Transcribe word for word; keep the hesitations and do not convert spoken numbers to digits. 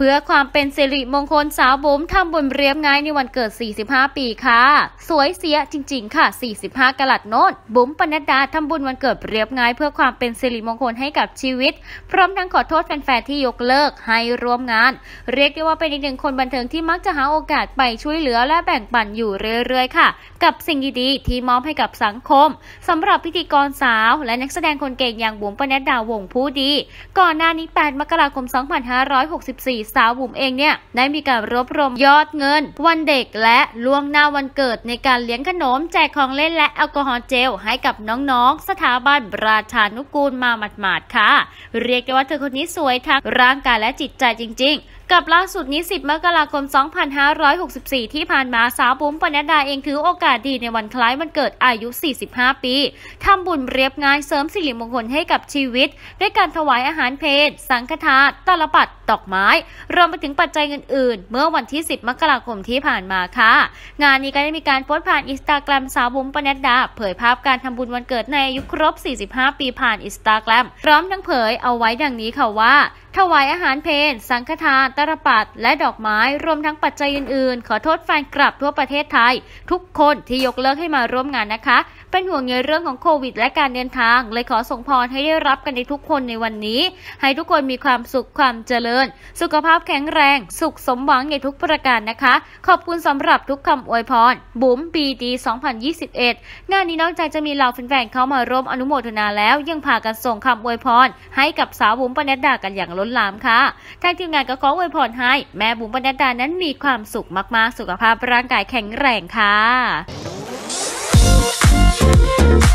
พื่อความเป็นสิริมงคลสาวบุ๋มทำบุญเรียบง่ายในวันเกิดสี่สิบห้าปีค่ะสวยเสียจริงๆค่ะสี่สิบห้ากะรัตโน้ตบุ๋มปนัดดาทำบุญวันเกิดเรียบง่ายเพื่อความเป็นสิริมงคลให้กับชีวิตพร้อมทั้งขอโทษแฟนๆที่ยกเลิกให้ร่วมงานเรียกได้ว่าเป็นอีกหนึ่งคนบันเทิงที่มักจะหาโอกาสไปช่วยเหลือและแบ่งปันอยู่เรื่อยๆค่ะกับสิ่งดีๆที่มอบให้กับสังคมสำหรับพิธีกรสาวและนักแสดงคนเก่งอย่างบุ๋มปนัดดาวงศ์ผู้ดีก่อนหน้านี้แปดมกราคมสองพันห้าร้อยหกสิบสี่สาวบุ๋มเองเนี่ยได้มีการรวบรวมยอดเงินวันเด็กและล่วงหน้าวันเกิดในการเลี้ยงขนมแจกของเล่นและแอลกอฮอล์เจลให้กับน้องๆสถาบันราชานุกูลมาหมาดๆค่ะเรียกได้ว่าเธอคนนี้สวยทั้งร่างกายและจิตใจจริงๆกับล่าสุดนี้สิบมกราคมสองพันห้าร้อยหกสิบสี่ที่ผ่านมาสาวบุ๋มปนัดดาเองถือโอกาสดีในวันคล้ายวันเกิดอายุสี่สิบห้าปีทำบุญเรียบง่ายเสริมสิริมงคลให้กับชีวิตด้วยการถวายอาหารเพลสังฆทานตลปัดดอกไม้รวมไปถึงปัจจัยอื่นๆเมื่อวันที่สิบมกราคมที่ผ่านมาค่ะงานนี้ก็ได้มีการโพสต์ผ่านอินสตาแกรมสาวบุ๋มปนัดดาเผยภาพการทำบุญวันเกิดในอายุครบสี่สิบห้าปีผ่านอินสตาแกรมพร้อมทั้งเผยเอาไว้ดังนี้ค่ะว่าถวายอาหารเพลสังฆทานตลปัดและดอกไม้รวมทั้งปัจจัยอื่นๆขอโทษแฟนคลับทั่วประเทศไทยทุกคนที่ยกเลิกให้มาร่วมงานนะคะเป็นห่วงในเรื่องของโควิดและการเดินทางเลยขอส่งพรให้ได้รับกันในทุกคนในวันนี้ให้ทุกคนมีความสุขความเจริญสุขภาพแข็งแรงสุขสมหวังในทุกประการนะคะขอบคุณสำหรับทุกคำอวยพรบุ๋มปีดีสองพันยี่สิบเอ็ดงานนี้นอกจากจะมีเหล่าแฟนๆเข้ามาร่วมอนุโมทนาแล้วยังพากันส่งคำอวยพรให้กับสาวบุ๋มปนัดดากันอย่างล้นหลามค่ะทางทีมงานก็ขออวยพรให้แม่บุ๋มปนัดดานั้นมีความสุขมากๆสุขภาพร่างกายแข็งแรงค่ะ